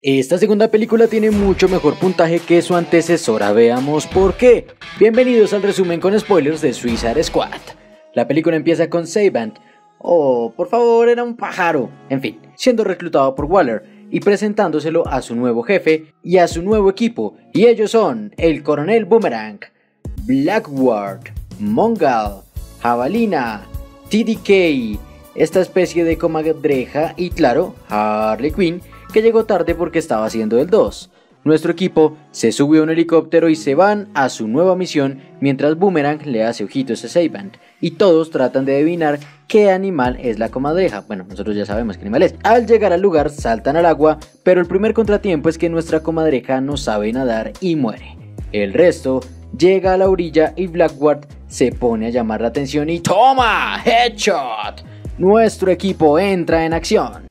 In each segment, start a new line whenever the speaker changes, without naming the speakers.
Esta segunda película tiene mucho mejor puntaje que su antecesora, veamos por qué. Bienvenidos al resumen con spoilers de Suicide Squad. La película empieza con Sabant, por favor, era un pájaro, en fin, siendo reclutado por Waller y presentándoselo a su nuevo jefe y a su nuevo equipo, y ellos son el Coronel Boomerang, Blackguard, Mongal, Jabalina, TDK, esta especie de comadreja y claro, Harley Quinn, que llegó tarde porque estaba haciendo el 2. Nuestro equipo se sube a un helicóptero y se van a su nueva misión mientras Boomerang le hace ojitos a Sabant y todos tratan de adivinar qué animal es la comadreja. Bueno, nosotros ya sabemos qué animal es. Al llegar al lugar saltan al agua, pero el primer contratiempo es que nuestra comadreja no sabe nadar y muere. El resto llega a la orilla y Blackguard se pone a llamar la atención y ¡toma! ¡Headshot! Nuestro equipo entra en acción.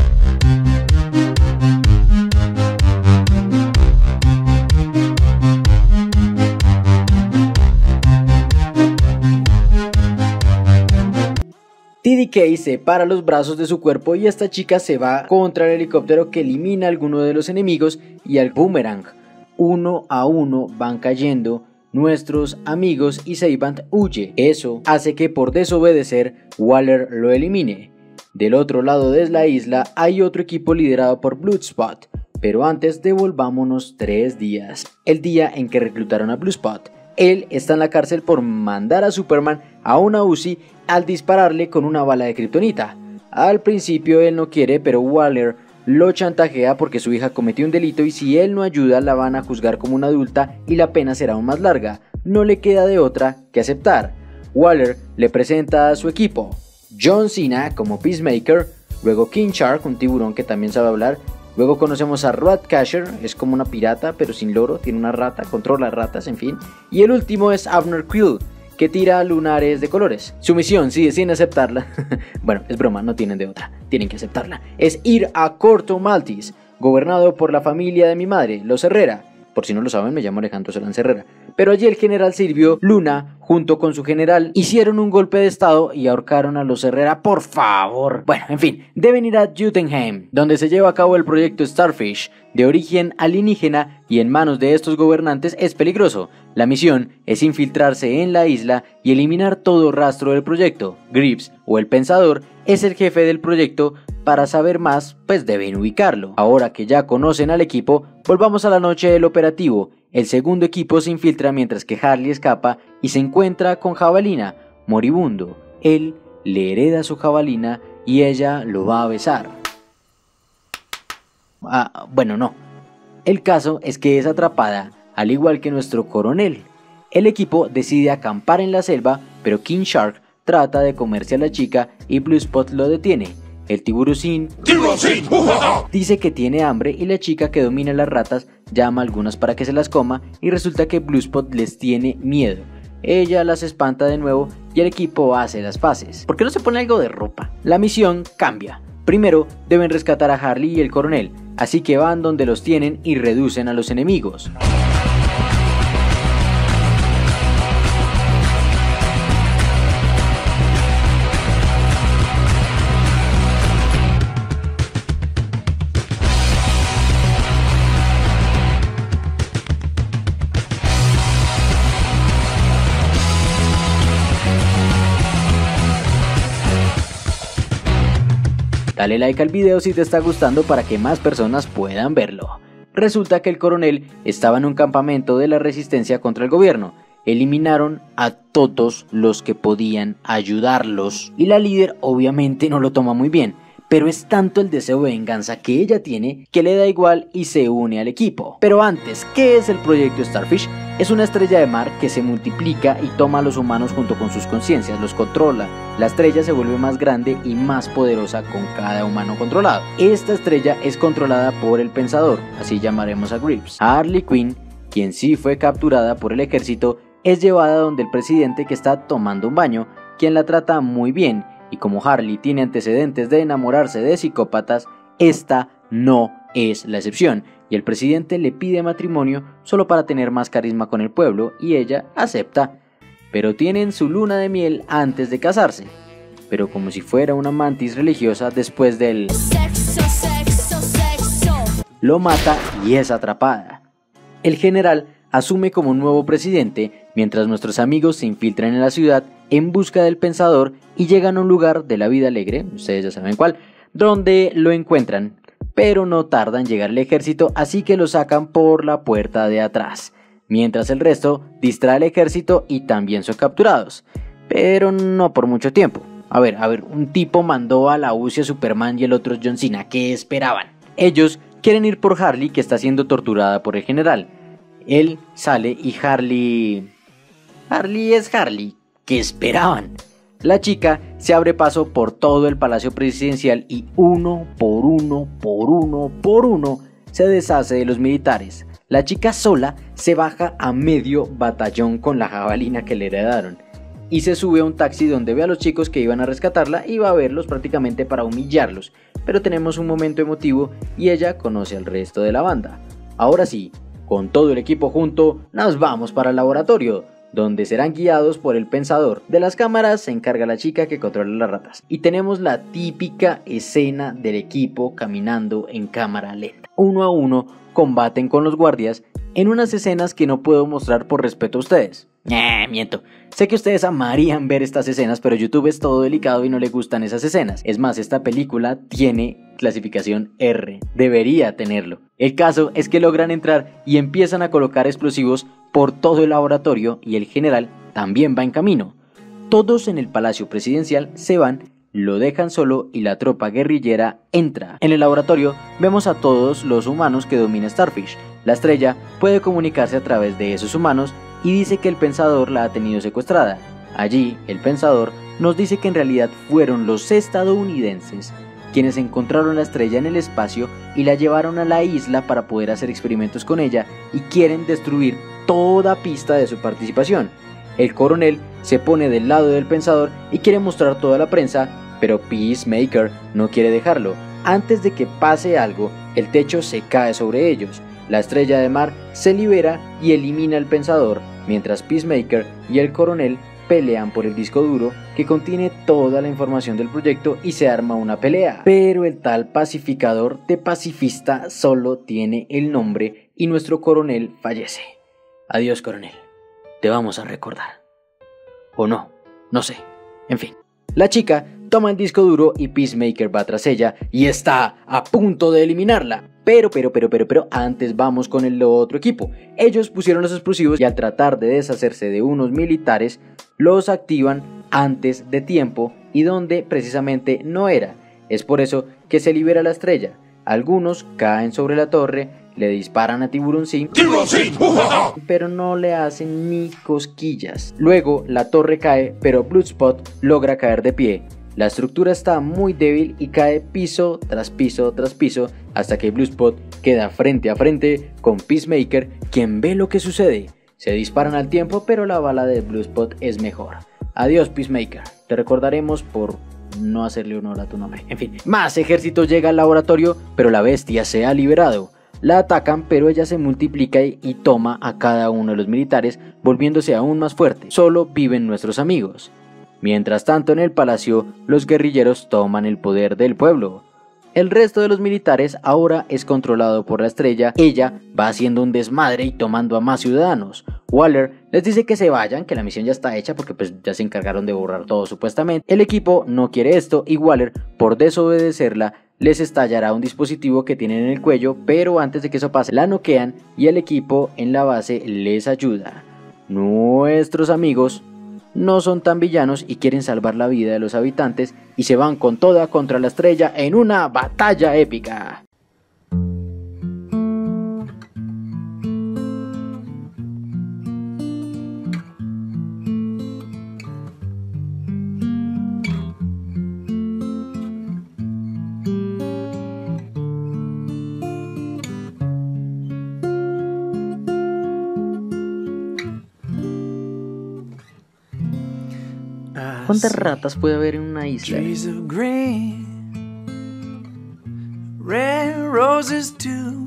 TDK separa los brazos de su cuerpo y esta chica se va contra el helicóptero que elimina a alguno de los enemigos y al Boomerang. Uno a uno van cayendo nuestros amigos y Sabant huye. Eso hace que por desobedecer Waller lo elimine. Del otro lado de la isla hay otro equipo liderado por Bloodspot, pero antes devolvámonos 3 días. El día en que reclutaron a Bloodspot. Él está en la cárcel por mandar a Superman a una UCI al dispararle con una bala de kriptonita. Al principio él no quiere, pero Waller lo chantajea porque su hija cometió un delito y si él no ayuda la van a juzgar como una adulta y la pena será aún más larga. No le queda de otra que aceptar. Waller le presenta a su equipo: John Cena como Peacemaker, luego King Shark, un tiburón que también sabe hablar. Luego conocemos a Ratcatcher, es como una pirata pero sin loro, tiene una rata, controla ratas, en fin. Y el último es Abner Quill, que tira lunares de colores. Su misión, si deciden aceptarla, bueno, es broma, no tienen de otra, tienen que aceptarla, es ir a Corto Maltese, gobernado por la familia de mi madre, los Herrera. Por si no lo saben, me llamo Alejandro Solans Herrera. Pero allí el general Silvio Luna, junto con su general, hicieron un golpe de estado y ahorcaron a los Herrera, por favor. Bueno, en fin, deben ir a Jotunheim, donde se lleva a cabo el proyecto Starfish, de origen alienígena y en manos de estos gobernantes es peligroso. La misión es infiltrarse en la isla y eliminar todo rastro del proyecto. Grips, o el Pensador, es el jefe del proyecto. Para saber más, pues deben ubicarlo. Ahora que ya conocen al equipo, volvamos a la noche del operativo. El segundo equipo se infiltra mientras que Harley escapa y se encuentra con Jabalina, moribundo. Él le hereda su jabalina y ella lo va a besar. Bueno, no. El caso es que es atrapada, al igual que nuestro coronel. El equipo decide acampar en la selva, pero King Shark trata de comerse a la chica y Bloodspot lo detiene. El tiburocín dice que tiene hambre y la chica que domina las ratas llama a algunas para que se las coma y resulta que Bloodspot les tiene miedo. Ella las espanta de nuevo y el equipo hace las paces. ¿Por qué no se pone algo de ropa? La misión cambia. Primero deben rescatar a Harley y el coronel, así que van donde los tienen y reducen a los enemigos. Dale like al video si te está gustando para que más personas puedan verlo. Resulta que el coronel estaba en un campamento de la resistencia contra el gobierno. Eliminaron a todos los que podían ayudarlos. Y la líder obviamente no lo toma muy bien. Pero es tanto el deseo de venganza que ella tiene que le da igual y se une al equipo. Pero antes, ¿qué es el proyecto Starfish? Es una estrella de mar que se multiplica y toma a los humanos junto con sus conciencias, los controla. La estrella se vuelve más grande y más poderosa con cada humano controlado. Esta estrella es controlada por el Pensador, así llamaremos a Grips. Harley Quinn, quien sí fue capturada por el ejército, es llevada donde el presidente que está tomando un baño, quien la trata muy bien. Y como Harley tiene antecedentes de enamorarse de psicópatas, esta no es la excepción. Y el presidente le pide matrimonio solo para tener más carisma con el pueblo y ella acepta. Pero tienen su luna de miel antes de casarse. Pero como si fuera una mantis religiosa después del... lo mata y es atrapada. El general asume como nuevo presidente mientras nuestros amigos se infiltran en la ciudad en busca del pensador y llegan a un lugar de la vida alegre, ustedes ya saben cuál, donde lo encuentran, pero no tarda en llegar el ejército, así que lo sacan por la puerta de atrás, mientras el resto distrae al ejército y también son capturados, pero no por mucho tiempo. A ver, un tipo mandó a la UCI a Superman y el otro es John Cena, ¿qué esperaban? Ellos quieren ir por Harley, que está siendo torturada por el general. Él sale y Harley es Harley, ¿qué esperaban? La chica se abre paso por todo el palacio presidencial y uno por uno se deshace de los militares. La chica sola se baja a medio batallón con la jabalina que le heredaron y se sube a un taxi donde ve a los chicos que iban a rescatarla y va a verlos prácticamente para humillarlos, pero tenemos un momento emotivo y ella conoce al resto de la banda. Ahora sí, con todo el equipo junto, nos vamos para el laboratorio, donde serán guiados por el pensador. De las cámaras se encarga la chica que controla las ratas. Y tenemos la típica escena del equipo caminando en cámara lenta. Uno a uno combaten con los guardias en unas escenas que no puedo mostrar por respeto a ustedes. Miento. Sé que ustedes amarían ver estas escenas, pero YouTube es todo delicado y no le gustan esas escenas. Es más, esta película tiene clasificación R. Debería tenerlo. El caso es que logran entrar y empiezan a colocar explosivos por todo el laboratorio y el general también va en camino. Todos en el palacio presidencial se van, lo dejan solo y la tropa guerrillera entra. En el laboratorio vemos a todos los humanos que domina Starfish. La estrella puede comunicarse a través de esos humanos y dice que el pensador la ha tenido secuestrada. Allí, el pensador nos dice que en realidad fueron los estadounidenses quienes encontraron la estrella en el espacio y la llevaron a la isla para poder hacer experimentos con ella y quieren destruir toda pista de su participación. El coronel se pone del lado del pensador y quiere mostrar toda la prensa, pero Peacemaker no quiere dejarlo. Antes de que pase algo, el techo se cae sobre ellos. La estrella de mar se libera y elimina al pensador, mientras Peacemaker y el coronel pelean por el disco duro que contiene toda la información del proyecto y se arma una pelea. Pero el tal pacificador de pacifista solo tiene el nombre y nuestro coronel fallece. Adiós, coronel. Te vamos a recordar. O no, no sé. En fin. La chica toma el disco duro y Peacemaker va tras ella y está a punto de eliminarla. Pero antes vamos con el otro equipo. Ellos pusieron los explosivos y al tratar de deshacerse de unos militares, los activan antes de tiempo y donde precisamente no era. Es por eso que se libera la estrella. Algunos caen sobre la torre, le disparan a Tiburón Sim, pero no le hacen ni cosquillas. Luego la torre cae, pero Bloodspot logra caer de pie. La estructura está muy débil y cae piso tras piso tras piso hasta que Bloodspot queda frente a frente con Peacemaker, quien ve lo que sucede. Se disparan al tiempo, pero la bala de Bloodspot es mejor. Adiós, Peacemaker. Te recordaremos por no hacerle honor a tu nombre. En fin, más ejército llega al laboratorio, pero la bestia se ha liberado. La atacan, pero ella se multiplica y toma a cada uno de los militares, volviéndose aún más fuerte. Solo viven nuestros amigos. Mientras tanto, en el palacio, los guerrilleros toman el poder del pueblo. El resto de los militares ahora es controlado por la estrella. Ella va haciendo un desmadre y tomando a más ciudadanos. Waller les dice que se vayan, que la misión ya está hecha porque pues ya se encargaron de borrar todo supuestamente. El equipo no quiere esto y Waller, por desobedecerla, les estallará un dispositivo que tienen en el cuello, pero antes de que eso pase la noquean y el equipo en la base les ayuda. Nuestros amigos no son tan villanos y quieren salvar la vida de los habitantes y se van con toda contra la estrella en una batalla épica. ¿Cuántas ratas puede haber en una isla?
Trees of green, red roses too.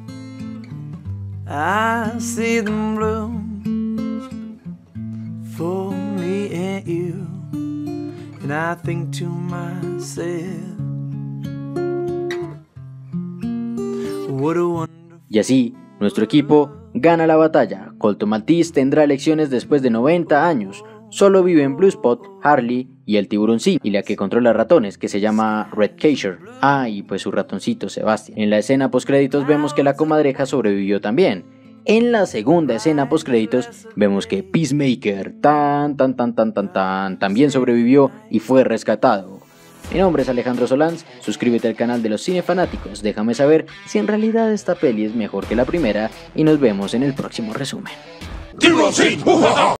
I see them bloom for me and you, and I think to myself, What a wonderful.
Y así, nuestro equipo gana la batalla. Colton Maltese tendrá elecciones después de 90 años. Solo viven Blue Spot, Harley y el tiburoncillo, y la que controla ratones, que se llama Red Catcher. Ah, y pues su ratoncito Sebastian. En la escena postcréditos vemos que la comadreja sobrevivió también. En la segunda escena postcréditos vemos que Peacemaker también sobrevivió y fue rescatado. Mi nombre es Alejandro Solans, suscríbete al canal de los cinefanáticos, déjame saber si en realidad esta peli es mejor que la primera y nos vemos en el próximo resumen.